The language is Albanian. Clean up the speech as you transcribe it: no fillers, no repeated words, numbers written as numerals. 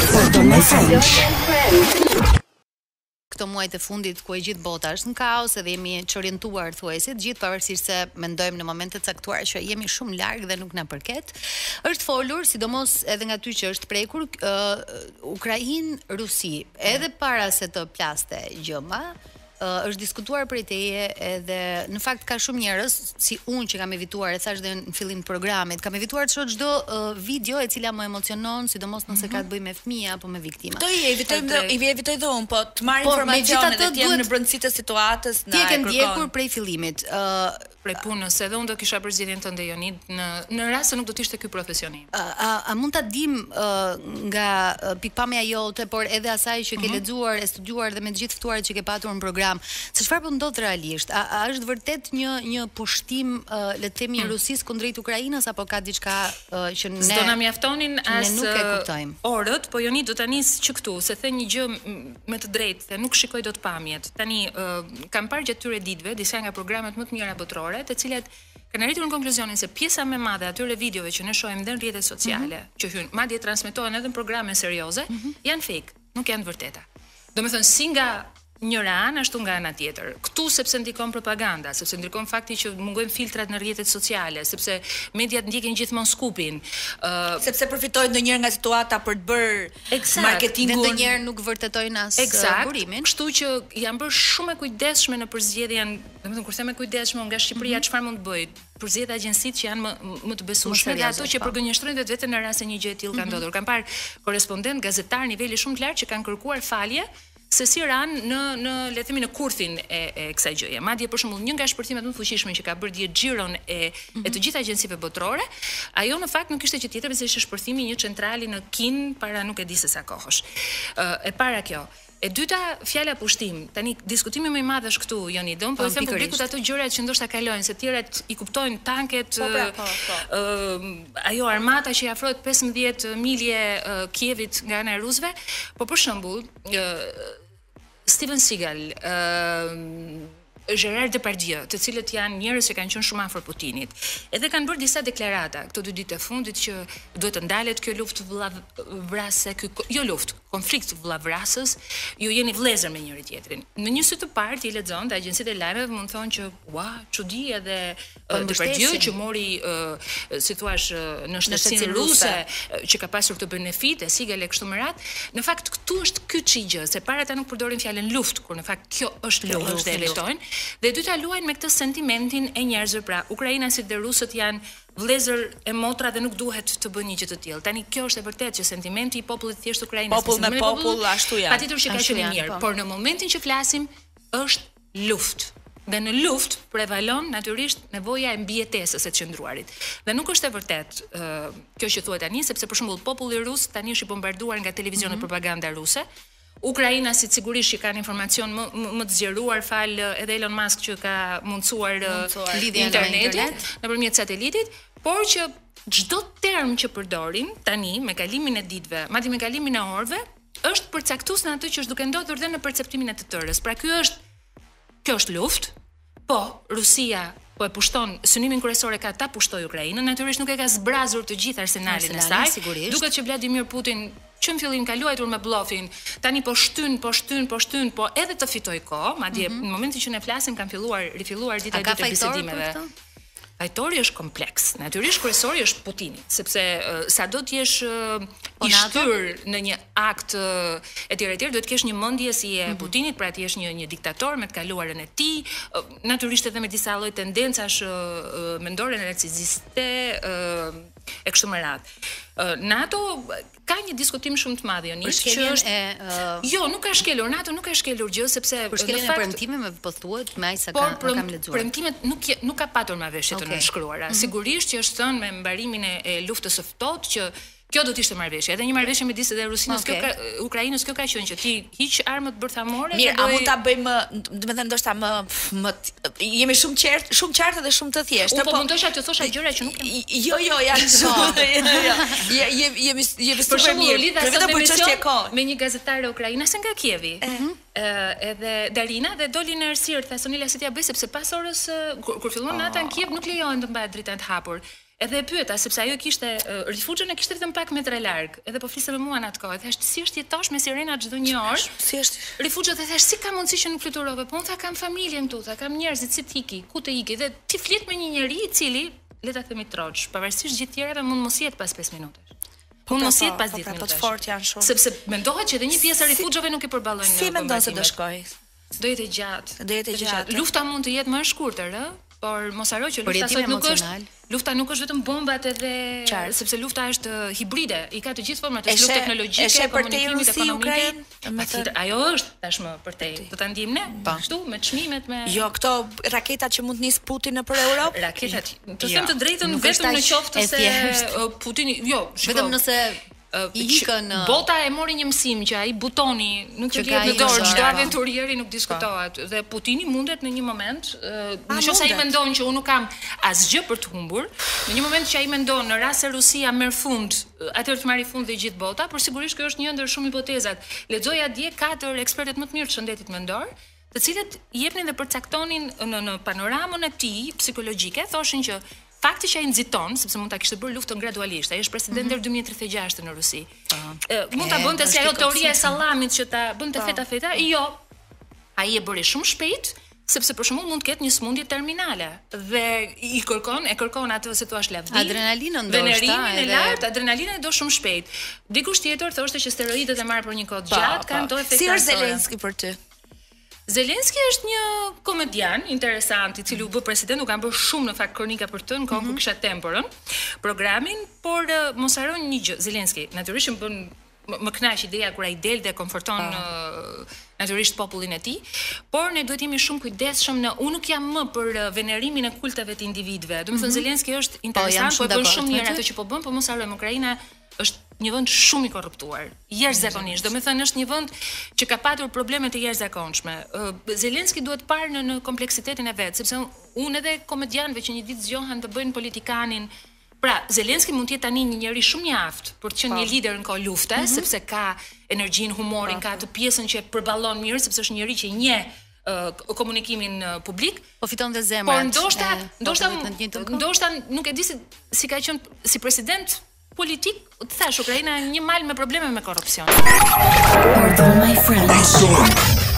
Këto muajt e fundit ku e gjithë bota është në kaos edhe jemi çorientuar thuajse, gjithë pavarësisht se mendojmë në momente të caktuara që jemi shumë larg dhe nuk na përket, është folur, sidomos edhe nga ty që është prekur, Ukrainë-Rusi, edhe para se të plaste gjëma. Është diskutuar prej teje edhe në fakt ka shumë njerëz si unë që kam evituar, e thash dhe në fillim të programit, kam evituar të shoh çdo video e cila më emocionon, sidomos nëse ka të bëjë me fëmijë apo me viktima. Do i evitoj dhe unë, po të marr informacione dhe të jem në brendësi të situatës na e kërkon. Ti ke ndjekur prej fillimit, prej punës, edhe unë do kisha përzgjedhjen tënde Jonid në rast se nuk do të ishte ky profesionim. A mund ta dim nga pikpamja jote, por edhe asaj që ke lexuar, e studiuar dhe me të gjithë ftuarit që ke patur në program, se çfarë po ndodh realisht? A është vërtet një pushtim le të themi Rusisë kundrejt Ukrainës apo ka diçka që ne do na mjaftonin as nuk e kuptojmë. Orët, po Jonid do ta nis që këtu, se the një gjë me të drejtë, se nuk shikoj dot pamjet. Tani kam parë gjatë këtyre ditëve disa nga programet më të mira botërore, të cilat kanë arritur në konkluzionin se pjesa më e madhe e atyre videove që ne shohim në rrjetet sociale, që hyn, madje transmetohen edhe në programe serioze, janë fake, nuk janë vërteta. Domethënë si nga njëra anë ashtu nga ana tjetër. Këtu sepse ndikon propaganda, sepse ndikon fakti që mungojnë filtrat në rrjetet sociale, sepse mediat ndjekin gjithmonë skupin, sepse përfitojnë ndonjëherë nga situata për të bërë marketingun, dhe ndonjëherë nuk vërtetojnë as burimin. Kështu që janë bërë shumë e kujdesshme në përzgjedhjen, domethënë kur them e kujdesshme nga Shqipëria çfarë mund të bëjë? Përzgjedh agjencitë që janë më të besueshme dhe ato që përgënjeshtrojnë vetveten në rast se një gjë e tillë ka ndodhur. Kam parë korrespondent gazetar niveli shumë të lartë që kanë kërkuar falje se si ranë në le të themi në kurthin e kësaj gjëje. Madje për shembull një nga shpërthimet më të fuqishme që ka bërë dje xhiron e të gjitha agjencive botërore, ajo në fakt nuk ishte që tjetër se ishte shpërthimi një centrali në Kin para nuk e di se sa kohësh. E para kjo. E dyta, fjala pushtim. Tani diskutimi më i madh është këtu, Joni, do po them publikut ato gjërat që ndoshta kalojnë, se tjerat i kuptojnë tanket, ajo armata që i afrohet 15 milje Kievit nga ana e rusëve, po për shembull, Steven Seagal, Gérard Depardieu, të cilët janë njerëz që kanë qenë shumë afër Putinit, edhe kanë bërë disa deklarata këto 2 ditë të fundit që duhet të ndalet kjo luftë vëllavrase, konflikt vëllavrasës, ju jeni vëllezër me njëri tjetrin. Në një sy të parë ti lexon te agjencitë e lajmeve mund thonë që çudi edhe Depardieu që mori si thua në shtësinë ruse që ka pasur këtë benefit, Seagal e kështu me radhë. Në fakt këtu është ky çigje, se para ata nuk përdorin fjalën luftë, kur në fakt kjo është luftë dhe e luftojnë. Dhe dyta luajnë me këtë sentimentin e njerëzve, pra ukrainasit dhe rusët janë vëllezër e motra dhe nuk duhet të bëjnë një gjë të tillë. Tani kjo është e vërtetë që sentimenti i popullit thjesht ukrainas, popull me popull ashtu janë. Patjetër që ka qenë mirë, por në momentin që flasim është luftë. Dhe në luftë prevalon natyrisht nevoja e mbijetesës së të qëndruarit. Dhe nuk është e vërtetë kjo që thuhet tani, sepse për shembull populli rus tani është i bombarduar nga televizionet propaganda ruse. Ukrainasit sigurisht që kanë informacion më të zgjeruar fal edhe Elon Musk që ka mundsuar lidhjen internetit nëpërmjet satelitit, por që çdo term që përdorin tani me kalimin e ditëve, madje me kalimin e orëve, është përcaktues në atë që është duke ndodhur dhe në perceptimin e të tërës. Pra kjo është luftë. Po, Rusia po e pushton, synimin kryesor e ka ta pushtoj Ukrainën, natyrisht nuk e ka zbrazur të gjithë arsenalin e saj, duket që Vladimir Putin që në fillim ka luajtur me bllofin, tani po shtyn, po edhe të fitoj kohë, madje në momentin që ne flasim kanë rifilluar dita e dytë e bisedimeve. Fajtori është kompleks. Natyrisht kryesori është Putini, sepse sado të jesh i shtyr në një akt etj, duhet të kesh një mendje si e Putinit, pra të jesh një diktator me të kaluarën e tij, natyrisht edhe me disa lloj tendencash mendore narcisiste e kështu me radhë. NATO ka një diskutim shumë të madh, Jonis, që është jo, nuk ka shkelur, NATO nuk ka shkelur gjë sepse në fakt e premtimeve po thuhet me aq sa kam lexuar. Premtimet nuk ka patur marrëveshje të nënshkruara. Sigurisht që është thënë me mbarimin e luftës së ftohtë që kjo do të ishte marrëveshje. Edhe një marrëveshje midis edhe Rusinës, Ukrainës, kjo ka qenë që ti hiq armët bërthamore. Mirë, a mund ta bëjmë, domethënë ndoshta më jemi shumë qartë dhe shumë të thjeshtë. Po mundosha të thosha gjëra që nuk jo, janë shumë. Jemi super mirë. Vetëm për çështje kohë. Me një gazetare ukrainase nga Kievi. Edhe Darina dhe doli në errësirë, tha Sonila se t'ia bëj sepse pas orës kur fillon nata në Kiev nuk lejohen të mbahet drita të hapur. Edhe e pyeta sepse ajo kishte rifugjën e kishte vetëm pak metra larg. Edhe po fliste me mua në atë kohë. Thash si është jetosh me sirena çdo një orë? Si është? Rifugjë dhe thash si ka mundësi që nuk fluturove? Po unë tha kam familjen këtu, tha kam njerëzit si tiki, ku të iki dhe ti flet me një njerëz i cili le ta themi troç, pavarësisht gjithë tjerave mund mos jetë pas 5 minutash. Mund mos jetë pas 10 minutash. Po të fortë janë shumë. Sepse mendohet që edhe një pjesë e rifugjëve nuk e përballojnë. Si mendon se do shkojë? Do jetë gjatë. Do jetë gjatë. Lufta mund të jetë më e shkurtër, ë? Por mos haro që lufta nuk është vetëm bombat edhe sepse lufta është hibride, i ka të gjithë format, është luftë teknologjike, komunikimit, ekonomike. Ajo është tashmë përtej. Do ta ndijmë ne ashtu me çmimet me Jo, këto raketat që mund të nis Putin nëpër Europë? Raketat. Të them të drejtën vetëm në qoftë se Putini, jo, vetëm nëse bota e mori një mësim që ai butoni nuk e jep në dorë çdo aventurieri nuk diskutohet dhe Putini mundet në një moment nëse ai mendon që unë nuk kam asgjë për të humbur në një moment që ai mendon në rast se Rusia merr fund atëherë të marrë fund dhe gjithë bota por sigurisht kjo është një ndër shumë hipotezat lexoja dje 4 ekspertet më të mirë të shëndetit mendor të cilët jepnin dhe përcaktonin në panoramën e tij psikologjike thoshin që fakti që ai nxiton, sepse mund ta kishte bërë luftën gradualisht. Ai është president deri 2036 në Rusi. Mund ta bënte si ajo teoria e sallamit që ta bënte feta, jo. Ai e bëri shumë shpejt, sepse për shembull mund të ketë një sëmundje terminale dhe e kërkon atë se thua lavdi. Adrenalinën ndoshta, venerimin e lartë, adrenalinën do shumë shpejt. Dikush tjetër thoshte që steroidët e marr për një kohë gjatë kanë to efekte. Si është Zelenski për ty? Zelenski është një komedian interesant i cili u bë president, u kanë bërë shumë në fakt kronika për të në kohë kur kisha temporën programin, por mos harroni një gjë, Zelenski natyrisht më bën më kënaq ideja kur ai del dhe konforton natyrisht popullin e tij, por ne duhet jemi shumë kujdesshëm unë nuk jam më për venerimin e kulteve të individëve. Domethënë Zelenski është interesant, po e bën shumë mirë ato që po bën, por mos harrojmë Ukraina është një vend shumë i korruptuar, jashtëzakonisht. Domethënë është një vend që ka patur probleme të jashtëzakonshme. Zelenski duhet parë në kompleksitetin e vet, sepse unë edhe komedianëve që një ditë zgjohen të bëjnë politikanin. Pra, Zelenski mund të jetë tani një njerëz shumë i aftë për të qenë një lider në kohë lufte, sepse ka energjinë, humorin, ka atë pjesën që përballon mirë, sepse është një njerëz që njeh komunikimin publik, po fiton dhe zemrat. Por ndoshta nuk e di si ka qenë si president politik, të thash Ukraina një mal me probleme me korrupsion. Pardon my friend.